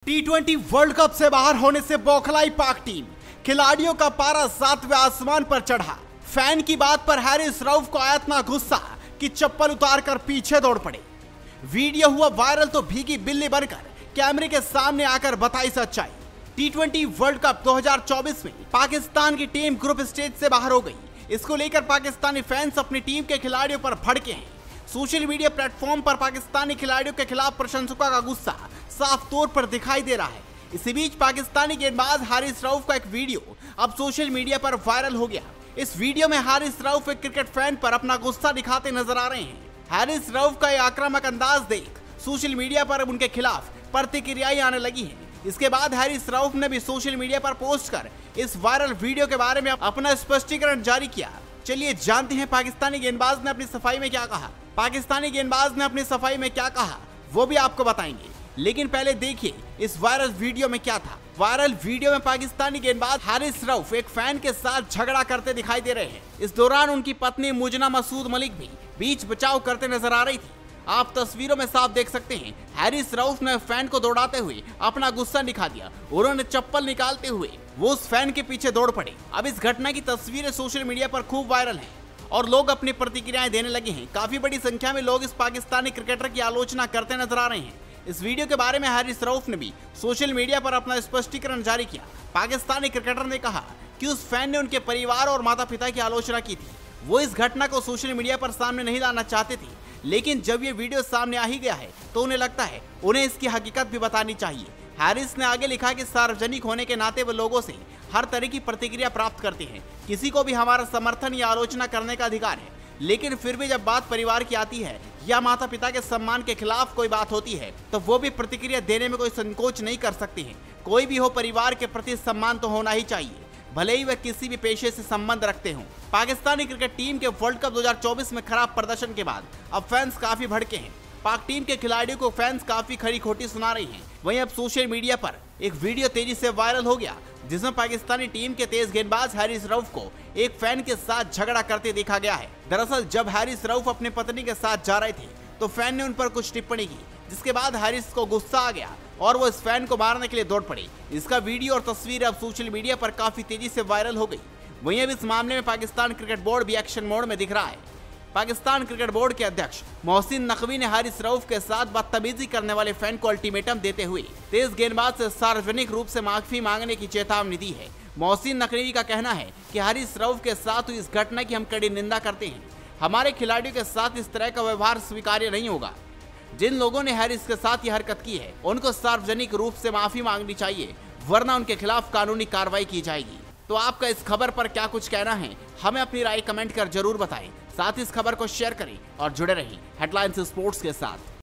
टी20 world cup से बाहर होने से बौखलाई पाक टीम। खिलाड़ियों का पारा 7वें आसमान पर चढ़ा। फैन की बात पर हारिस रऊफ को आया इतना गुस्सा कि चप्पल उतारकर पीछे दौड़ पड़े। वीडियो हुआ वायरल तो भीगी बिल्ली बनकर कैमरे के सामने आकर बताई सच्चाई। टी20 वर्ल्ड कप 2024 में पाकिस्तान की टीम ग्रुप स्टेज से बाहर हो गई। इसको लेकर पाकिस्तानी फैंस अपनी टीम के खिलाड़ियों पर भड़के हैं। सोशल मीडिया प्लेटफॉर्म पर पाकिस्तानी खिलाड़ियों के खिलाफ प्रशंसकों का गुस्सा साफ तौर पर दिखाई दे रहा है। इसी बीच पाकिस्तानी गेंदबाज हारिस रऊफ का एक वीडियो अब सोशल मीडिया पर वायरल हो गया। इस वीडियो में हारिस रऊफ एक क्रिकेट फैन पर अपना गुस्सा दिखाते नजर आ रहे हैं। हारिस रऊफ का यह आक्रामक अंदाज देख सोशल मीडिया पर उनके खिलाफ प्रतिक्रियाएं आने लगी हैं। इसके बाद हारिस रऊफ ने भी सोशल मीडिया पर पोस्ट कर इस वायरल वीडियो के बारे में अपना स्पष्टीकरण जारी किया। चलिए जानते हैं पाकिस्तानी गेंदबाज ने अपनी सफाई में क्या कहा। पाकिस्तानी गेंदबाज ने अपनी सफाई में क्या कहा वो भी आपको बताएंगे, लेकिन पहले देखिए इस वायरल वीडियो में क्या था। वायरल वीडियो में पाकिस्तानी गेंदबाज हारिस रऊफ एक फैन के साथ झगड़ा करते दिखाई दे रहे हैं। इस दौरान उनकी पत्नी मुजना मसूद मलिक भी बीच बचाव करते नजर आ रही थी। आप तस्वीरों में साफ देख सकते हैं हारिस रऊफ ने फैन को दौड़ाते हुए अपना गुस्सा दिखा दिया। उन्होंने चप्पल निकालते हुए वो उस फैन के पीछे दौड़ पड़े। अब इस घटना की तस्वीरें सोशल मीडिया पर खूब वायरल हैं और लोग अपनी प्रतिक्रियाएं देने लगे हैं। काफी बड़ी संख्या में लोग इस पाकिस्तानी क्रिकेटर की आलोचना करते नजर आ रहे हैं। इस वीडियो के बारे में हारिस रऊफ ने भी सोशल मीडिया पर अपना स्पष्टीकरण जारी किया। पाकिस्तानी क्रिकेटर ने कहा कि उस फैन ने उनके परिवार और माता पिता की आलोचना की थी। वो इस घटना को सोशल मीडिया पर सामने नहीं लाना चाहते थे, लेकिन जब ये वीडियो सामने आ ही गया है तो उन्हें लगता है उन्हें इसकी हकीकत भी बतानी चाहिए। हारिस ने आगे लिखा कि सार्वजनिक होने के नाते वो लोगों से हर तरह की प्रतिक्रिया प्राप्त करते हैं। किसी को भी हमारा समर्थन या आलोचना करने का अधिकार है, लेकिन फिर भी जब बात परिवार की आती है या माता पिता के सम्मान के खिलाफ कोई बात होती है तो वो भी प्रतिक्रिया देने में कोई संकोच नहीं कर सकते हैं। कोई भी हो, परिवार के प्रति सम्मान तो होना ही चाहिए, भले ही वह किसी भी पेशे से संबंध रखते हों। पाकिस्तानी क्रिकेट टीम के वर्ल्ड कप 2024 में खराब प्रदर्शन के बाद अब फैंस काफी भड़के हैं। पाक टीम के खिलाड़ियों को फैंस काफी खरी खोटी सुना रही हैं। वहीं अब सोशल मीडिया पर एक वीडियो तेजी से वायरल हो गया जिसमें पाकिस्तानी टीम के तेज गेंदबाज हारिस रऊफ को एक फैन के साथ झगड़ा करते देखा गया है। दरअसल जब हारिस रऊफ अपनी पत्नी के साथ जा रहे थे तो फैन ने उन पर कुछ टिप्पणी की, जिसके बाद हारिस को गुस्सा आ गया और वो इस फैन को मारने के लिए दौड़ पड़े। इसका वीडियो और तस्वीर अब सोशल मीडिया पर काफी तेजी से वायरल हो गई। वहीं अब इस मामले में पाकिस्तान क्रिकेट बोर्ड भी एक्शन मोड में दिख रहा है। पाकिस्तान क्रिकेट बोर्ड के अध्यक्ष मोहसिन नकवी ने हारिस रऊफ के साथ बदतमीजी करने वाले फैन को अल्टीमेटम देते हुए तेज गेंदबाज से सार्वजनिक रूप से माफी मांगने की चेतावनी दी है। मोहसिन नकवी का कहना है कि हारिस रऊफ के साथ हुई इस घटना की हम कड़ी निंदा करते हैं। हमारे खिलाड़ियों के साथ इस तरह का व्यवहार स्वीकार्य नहीं होगा। जिन लोगों ने हारिस के साथ ये हरकत की है उनको सार्वजनिक रूप से माफी मांगनी चाहिए, वरना उनके खिलाफ कानूनी कार्रवाई की जाएगी। तो आपका इस खबर पर क्या कुछ कहना है, हमें अपनी राय कमेंट कर जरूर बताएं। साथ ही इस खबर को शेयर करें और जुड़े रहें हेडलाइंस स्पोर्ट्स के साथ।